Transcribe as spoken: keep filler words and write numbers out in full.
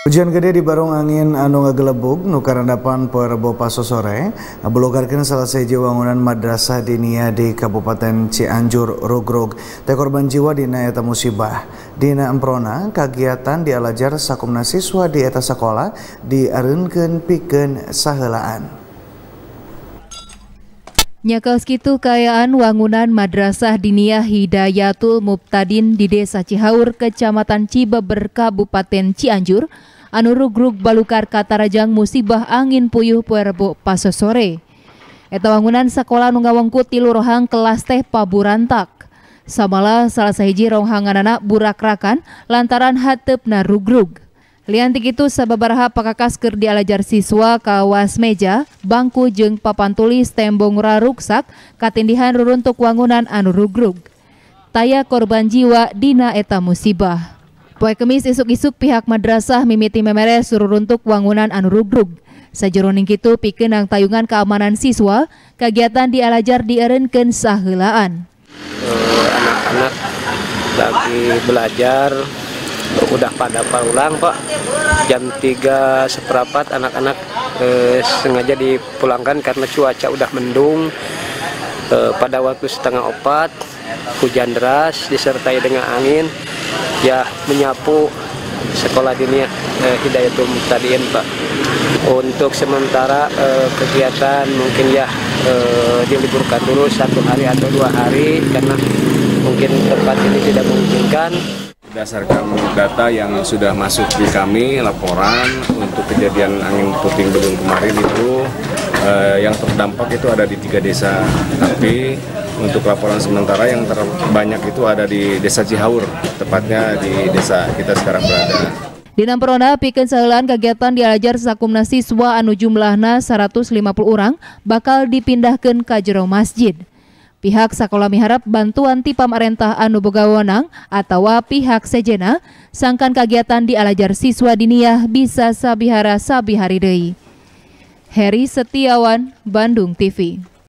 Hujan gede di barung angin anu ngagelebug nu karandapan poe Rebo paso sore ngabelogarkeun salah sahiji wangunan madrasah diniyah di Kabupaten Cianjur rugrug. Teu korban jiwa dina eta musibah. Dina emprona kagiatan dialajar sakumna siswa di eta sakola diareunkeun pikeun saheulaan. Nyakaos kitu kaayaan wangunan Madrasah Diniyah Hidayatul Mubtadin di Desa Cihaur, Kecamatan Cibeber, Kabupaten Cianjur, anu rugrug balukar katarajang musibah angin puyuh poe Rebo paso sore. Eta wangunan sakola nu ngawengkut ti lurahan kelas teh paburantak. Samala salah sahiji ronghanganana burak-rakan lantaran hateupna rugrug. Lian ti kitu sababaraha pakakas keur dialajar siswa kawas meja, bangku jeung papan tulis tembong raruksak katindihan ruruntuk wangunan anu rugrug. Taya korban jiwa dina eta musibah. Poe Kemis isuk-isuk pihak madrasah mimiti memeres ruruntuk wangunan anu rugrug. Sajeroning kitu pikeun nang tayungan keamanan siswa, kagiatan dialajar dieureunkeun saheulaan. Uh, anak-anak lagi belajar udah pada pulang Pak, jam tiga seperempat anak-anak eh, sengaja dipulangkan karena cuaca udah mendung. Eh, pada waktu setengah opat hujan deras disertai dengan angin ya menyapu sekolah diniyah eh, Hidayatul Mubtadin Pak. Untuk sementara eh, kegiatan mungkin ya eh, diliburkan dulu satu hari atau dua hari karena mungkin tempat ini tidak memungkinkan. Berdasarkan data yang sudah masuk di kami, laporan untuk kejadian angin puting beliung kemarin itu eh, yang terdampak itu ada di tiga desa. Tapi untuk laporan sementara yang terbanyak itu ada di Desa Cihaur, tepatnya di desa kita sekarang berada. Dina emprona pikeun saheulaan kagiatan dialajar sakumna siswa anu jumlahna seratus lima puluh urang bakal dipindahkeun ka jero masjid. Pihak sakola miharap bantuan ti pamarentah anu boga wewenang atawa pihak sejena sangkan kagiatan dialajar siswa diniyah bisa sabihara sabihari deui. Heri Setiawan, Bandung T V.